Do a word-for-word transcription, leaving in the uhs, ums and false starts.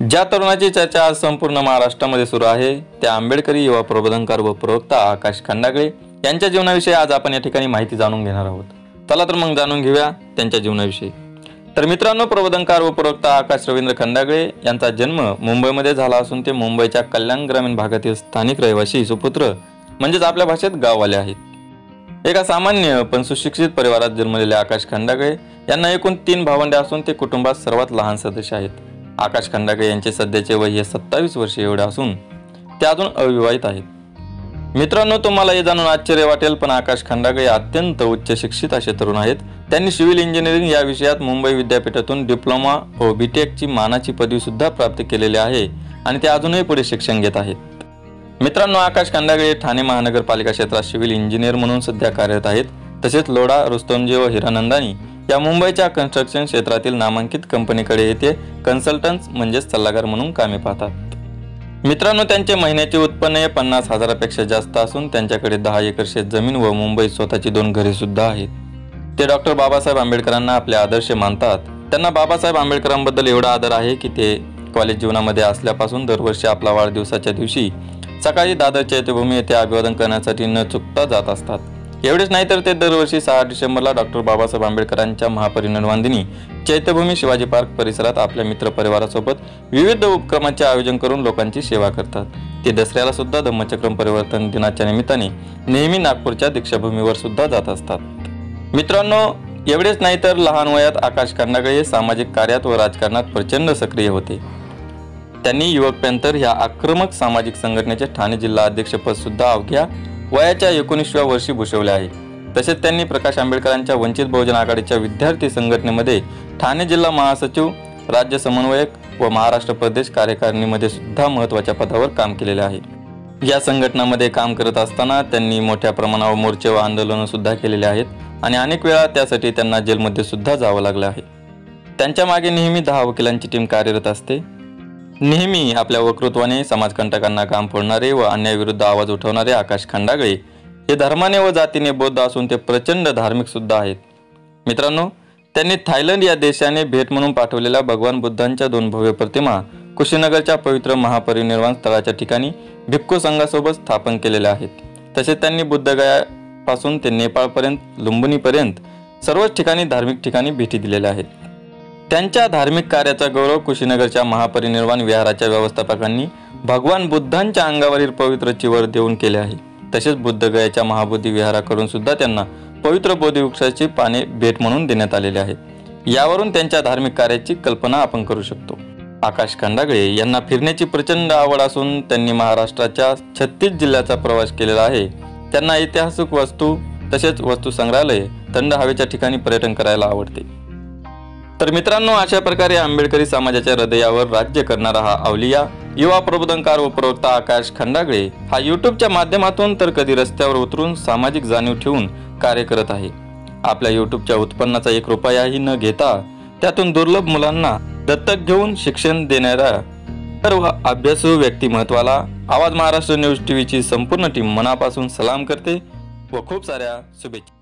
ज्या तरुणाची चर्चा आज संपूर्ण महाराष्ट्रामध्ये सुरू आहे त्या आंबेडकरी युवा प्रबोधनकार व प्रवक्ता आकाश खंडागळे यांच्या जीवनाविषयी आज आपण या ठिकाणी माहिती जाणून घेणार आहोत। चला तर मग जाणून घेऊया त्यांच्या जीवनाविषयी। तर मित्रांनो, प्रबोधनकार व प्रवक्ता आकाश रवींद्र खंडागळे यांचा जन्म मुंबईमध्ये झाला असून ते मुंबईच्या कल्याण ग्रामीण भागातील स्थानिक रहिवासी सुपुत्र म्हणजेच आपल्या भाषेत गाववाले आहेत। एका सामान्य पण सुशिक्षित परिवारात जन्मलेले आकाश खंडागळे यांना एकूण तीन भावंडे असून ते कुटुंबात सर्वात लहान सदस्य आहेत। आकाश खंडागळे यांचे सध्याचे वय हे सत्तावीस वर्षे एवढे असून ते अजून अविवाहित आहेत। मित्रांनो, तुम्हाला हे जाणून आश्चर्य वाटेल पण आकाश खंडागळे अत्यंत उच्च शिक्षित असे तरुण आहेत। त्यांनी सिव्हिल इंजिनिअरिंग या विषयात मुंबई विद्यापीठातून डिप्लोमा व बीटेकची मानाची पदवी सुद्धा प्राप्त केलेली आहे आणि ते अजूनही पुढे शिक्षण घेत आहेत। मित्रांनो, आकाश खंडागळे ठाणे महानगरपालिका क्षेत्रात सिव्हिल इंजिनियर म्हणून सध्या कार्यरत आहेत। तसेच लोढा, रुस्तमजी व हिरानंदानी या मुंबईच्या कन्स्ट्रक्शन क्षेत्रातील नामांकित कंपनीकडे येथे कन्सल्टंट्स म्हणजेच सल्लागार म्हणून कामे पाहतात। मित्रांनो, त्यांचे महिन्याचे उत्पन्न हे पन्नास हजारापेक्षा जास्त असून त्यांच्याकडे दहा एकर शेत जमीन व मुंबईत स्वतःची दोन घरे सुद्धा आहेत। ते डॉक्टर बाबासाहेब आंबेडकरांना आपले आदर्श मानतात। त्यांना बाबासाहेब आंबेडकरांबद्दल एवढा आदर आहे की ते कॉलेज जीवनामध्ये असल्यापासून दरवर्षी आपला वाढदिवसाच्या दिवशी सकाळी दादर चैत्यभूमी येथे अभिवादन करण्यासाठी न चुकता जात असतात। एवढेच नाही तर ते दरवर्षी सहा डिसेंबरला डॉक्टर बाबासाहेब आंबेडकरांच्या महापरिनिर्वाण दिनी चैत्यभूमी शिवाजी पार्क परिसरात आपल्या मित्र परिवारासोबत विविध उपक्रमांचे आयोजन करून लोकांची सेवा करतात। ते दसऱ्याला सुद्धा धम्मचक्र परिवर्तन दिनाच्या निमित्ताने नेहमी नागपूरच्या दीक्षाभूमीवर सुद्धा जात असतात। मित्रांनो, एवढेच नाही तर लहान वयात आकाश खंडागळे सामाजिक कार्यात व राजकारणात प्रचंड सक्रिय होते। त्यांनी युवक पॅंथर ह्या आक्रमक सामाजिक संघटनेचे ठाणे जिल्हा अध्यक्षपद सुद्धा अवघ्या वयाच्या एकोणीसव्या वर्षी भूषवले आहे। तसेच त्यांनी प्रकाश आंबेडकरांच्या वंचित बहुजन आघाडीच्या विद्यार्थी संघटनेमध्ये ठाणे जिल्हा महासचिव, राज्य समन्वयक व महाराष्ट्र प्रदेश कार्यकारिणीमध्ये सुद्धा महत्त्वाच्या पदावर काम केलेले आहे। या संघटनांमध्ये काम करत असताना त्यांनी मोठ्या प्रमाणावर मोर्चे व आंदोलन सुद्धा केलेले आहेत आणि अनेक वेळा त्यासाठी त्यांना जेलमध्ये सुद्धा जावं लागलं आहे। त्यांच्या मागे नेहमी दहा वकिलांची टीम कार्यरत असते। नेहमी आपल्या वक्तृत्वाने समाजकंटकांना काम फोडणारे व अन्यायाविरुद्ध आवाज उठवणारे आकाश खंडागळे हे धर्माने व जातीने बौद्ध असून ते प्रचंड धार्मिक सुद्धा आहेत। मित्रांनो, त्यांनी थायलंड या देशाने भेट म्हणून पाठवलेल्या भगवान बुद्धांच्या दोन भव्य प्रतिमा कुशीनगरच्या पवित्र महापरिनिर्वाण स्थळाच्या ठिकाणी भिक्खू संघासोबत स्थापन केलेल्या आहेत। तसेच त्यांनी बुद्धगयापासून ते नेपाळपर्यंत, लुंबिनीपर्यंत सर्वच ठिकाणी धार्मिक ठिकाणी भेटी दिलेल्या आहेत। त्यांच्या धार्मिक कार्याचा गौरव कुशीनगरच्या महापरिनिर्वाण विहाराच्या व्यवस्थापकांनी भगवान बुद्धांच्या अंगावरील पवित्र चिवर देऊन केले आहे। तसेच बुद्धगयाच्या महाबोधी विहाराकडून सुद्धा त्यांना पवित्र बोधिवृक्षाची पाने भेट म्हणून देण्यात आलेली आहेत। यावरून त्यांच्या धार्मिक कार्याची कल्पना आपण करू शकतो। आकाश खंडागळे यांना फिरण्याची प्रचंड आवड असून त्यांनी महाराष्ट्राच्या छत्तीस जिल्ह्याचा प्रवास केलेला आहे। त्यांना ऐतिहासिक वस्तू तसेच वस्तू संग्रहालय, थंड हवेच्या ठिकाणी पर्यटन करायला आवडते। तर मित्रांनो, अशा प्रकारे आंबेडकरी समाजाच्या हृदयावर राज्य करणारा हा अवलिया युवा प्रबोधनकार व प्रवक्ता आकाश खंडागळे हा यूट्यूबच्या माध्यमातून तर कधी रस्त्यावर उतरून सामाजिक जाणीव ठेवून कार्य करत आहे। आपल्या यूट्यूबच्या उत्पन्नाचा एक रुपयाही न घेता त्यातून दुर्लभ मुलांना दत्तक घेऊन शिक्षण देणाऱ्या सर्व अभ्यासू व्यक्तिमत्वाला आवाज महाराष्ट्र न्यूज टीव्हीची संपूर्ण टीम मनापासून सलाम करते व खूप साऱ्या शुभेच्छा।